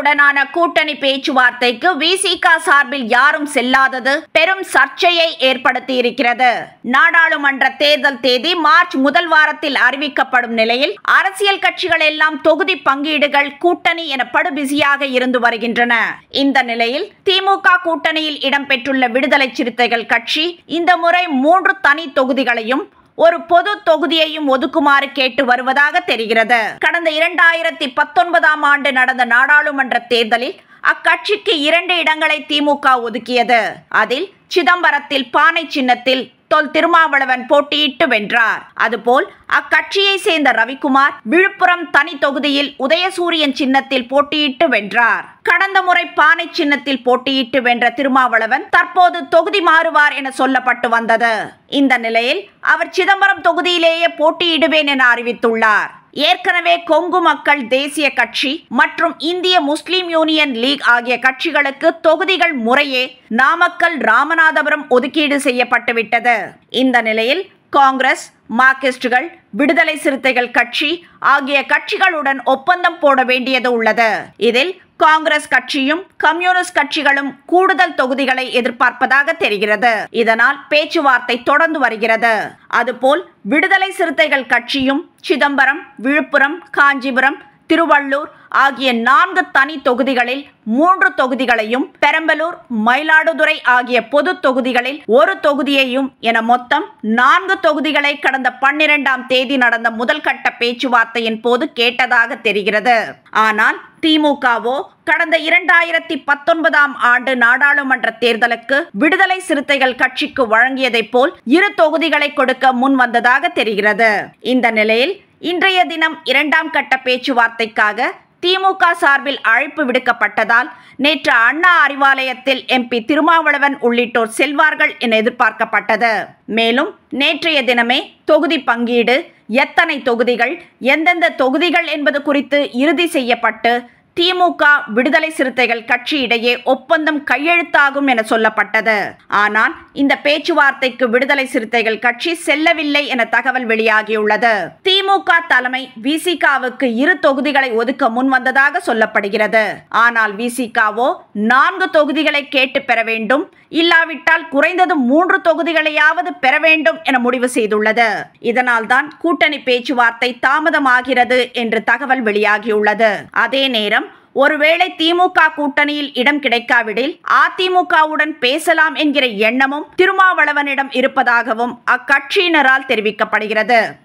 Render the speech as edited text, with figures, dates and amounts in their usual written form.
உடனான கூட்டணி பேச்சுவார்த்தைக்கு விசிக சார்பில் யாரும் செல்லாதது பெரும் சர்ச்சையை ஏற்படுத்தியிருக்கிறது. நாடாளுமன்ற தேர்தல் தேதி மார்ச் முதல் வாரத்தில் அறிவிக்கப்படும் நிலையில் அரசியல் கட்சிகள் எல்லாம் தொகுதி பங்கீடுகள் கூட்டணி என படுபிசியாக இருந்து வருகின்றன. இந்த நிலையில் திமுக கூட்டணியில் இடம்பெற்றுள்ள விடுதலை சிறுத்தைகள் கட்சி இந்த முறை 3 தனி தொகுதிகளையும் ஒரு பொது தொகுதியையும் ஒதுக்குமாறு கேட்டு வருவதாக தெரிகிறது. கடந்த 2019ஆம் ஆண்டு நடந்த நாடாளுமன்ற தேர்தலில் அக்கட்சிக்கு 2 இடங்களை திமுக ஒதுக்கியது. அதில் சிதம்பரத்தில் பானை சின்னத்தில் தொல் திருமாவளவன் போட்டியிட்டு வென்றார். அதுபோல் அக்கட்சியை சேர்ந்த ரவிக்குமார் விழுப்புரம் தனி தொகுதியில் உதயசூரியன் சின்னத்தில் போட்டியிட்டு வென்றார். கடந்த முறை பானை சின்னத்தில் போட்டியிட்டு வென்ற திருமாவளவன் தற்போது தொகுதி மாறுவார் என சொல்லப்பட்டு வந்தது. இந்த நிலையில் அவர் சிதம்பரம் தொகுதியிலேயே போட்டியிடுவேன் என அறிவித்துள்ளார். ஏற்கனவே கொங்கு மக்கள் தேசிய கட்சி மற்றும் இந்திய முஸ்லிம் யூனியன் லீக் ஆகிய கட்சிகளுக்கு தொகுதிகள் முறையே நாமக்கல், ராமநாதபுரம் ஒதுக்கீடு செய்யப்பட்டுவிட்டது. இந்த நிலையில் காங்கிரஸ், மார்க்சிஸ்டுகள், விடுதலை சிறுத்தைகள் கட்சி ஆகிய கட்சிகளுடன் ஒப்பந்தம் போட வேண்டியது உள்ளது. இதில் காங்கிரஸ் கட்சியும் கம்யூனிஸ்ட் கட்சிகளும் கூடுதல் தொகுதிகளை எதிர்பார்ப்பதாக தெரிகிறது. இதனால் பேச்சுவார்த்தை தொடர்ந்து வருகிறது. அதுபோல் விடுதலை சிறுத்தைகள் கட்சியும் சிதம்பரம், விழுப்புரம், காஞ்சிபுரம், திருவள்ளூர் ஆகிய 4 தனி தொகுதிகளில் 3 தொகுதிகளையும், பெரம்பலூர், மயிலாடுதுறை ஆகிய பொது தொகுதிகளில் 1 தொகுதியையும் என மொத்தம் 4 தொகுதிகளை கடந்த 12ஆம் தேதி நடந்த முதல் கட்ட பேச்சுவார்த்தையின் போது கேட்டதாக தெரிகிறது. ஆனால் திமுகவோ கடந்த 2019ஆம் ஆண்டு நாடாளுமன்ற தேர்தலுக்கு விடுதலை சிறுத்தைகள் கட்சிக்கு வழங்கியதைப் போல் 2 தொகுதிகளை கொடுக்க முன் வந்ததாக தெரிகிறது. இந்த நிலையில் இன்றைய தினம் 2ஆம் கட்ட பேச்சுவார்த்தைக்காக திமுக சார்பில் அழைப்பு விடுக்கப்பட்டதால் நேற்று அண்ணா அறிவாலயத்தில் எம்பி திருமாவளவன் உள்ளிட்டோர் செல்வார்கள் என எதிர்பார்க்கப்பட்டது. மேலும் நேற்றைய தினமே தொகுதி பங்கீடு, எத்தனை தொகுதிகள், எந்தெந்த தொகுதிகள் என்பது குறித்து இறுதி செய்யப்பட்டு திமுக விடுதலை சிறுத்தைகள் கட்சி இடையே ஒப்பந்தம் கையெழுத்தாகும் என சொல்லப்பட்டது. ஆனால் இந்த பேச்சுவார்த்தைக்கு விடுதலை சிறுத்தைகள் கட்சி செல்லவில்லை என தகவல் வெளியாகியுள்ளது. திமுக தலைமை விசிகாவுக்கு 2 தொகுதிகளை ஒதுக்க முன் வந்ததாக சொல்லப்படுகிறது. ஆனால் விசிகாவோ 4 தொகுதிகளை கேட்டு பெற வேண்டும், இல்லாவிட்டால் குறைந்தது 3 தொகுதிகளையாவது பெற வேண்டும் என முடிவு செய்துள்ளது. இதனால் தான் கூட்டணி பேச்சுவார்த்தை தாமதமாகிறது என்று தகவல் வெளியாகியுள்ளது. அதே நேரம் ஒருவேளை திமுக கூட்டணியில் இடம் கிடைக்காவிடில் அதிமுகவுடன் பேசலாம் என்கிற எண்ணமும் திருமாவளவனிடம் இருப்பதாகவும் அக்கட்சியினரால் தெரிவிக்கப்படுகிறது.